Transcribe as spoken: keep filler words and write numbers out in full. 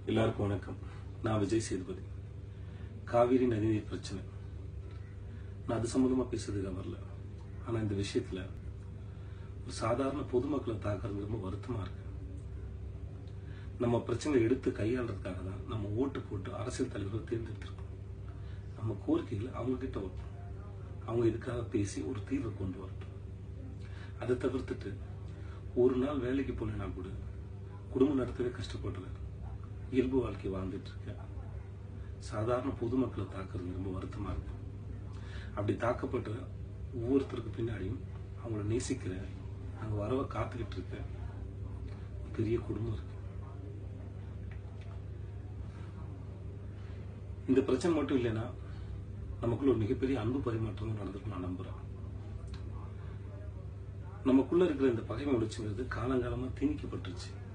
எல்லாருக்கும் வணக்கம். நான் விஜய் சேதுபதி. காவிரி நதிநீர் பிரச்சனை, நான் அது சம்பந்தமா பேசுறதுக்கு வரல. ஆனா இந்த விஷயத்துல ஒரு சாதாரண பொதுமக்களை தாக்குறது ரொம்ப வருத்தமா இருக்கு. நம்ம பிரச்சனை எடுத்து கையாளுறதுக்காக தான் நம்ம ஓட்டு போட்டு அரசியல் தலைவர்களை தேர்ந்தெடுத்திருக்கோம். நம்ம கோரிக்கைகளை அவங்க கிட்ட வரட்டும், அவங்க இதுக்காக பேசி ஒரு தீர்வை கொண்டு வரட்டும். அதை தவிர்த்துட்டு ஒரு நாள் வேலைக்கு போனா கூட குடும்பம் நடத்தவே கஷ்டப்படுற இயல்பு வாழ்க்கை வாழ்ந்துட்டு இருக்க சாதாரண பொதுமக்களை தாக்குறது ரொம்ப வருத்தமா இருக்கு. அப்படி தாக்கப்பட்ட ஒவ்வொருத்தருக்கு பின்னாடியும் அவங்கள நேசிக்கிற, அங்க வரவ காத்துக்கிட்டு இருக்க பெரிய குடும்பம் இருக்கு. இந்த பிரச்சனை மட்டும் இல்லைன்னா நமக்குள்ள ஒரு மிகப்பெரிய அன்பு பரிமாற்றம் நடந்திருக்கு நான் நம்புறேன். நமக்குள்ள இருக்கிற இந்த பகைமை உணர்ச்சிங்கிறது காலங்காலமா திணிக்கப்பட்டுருச்சு.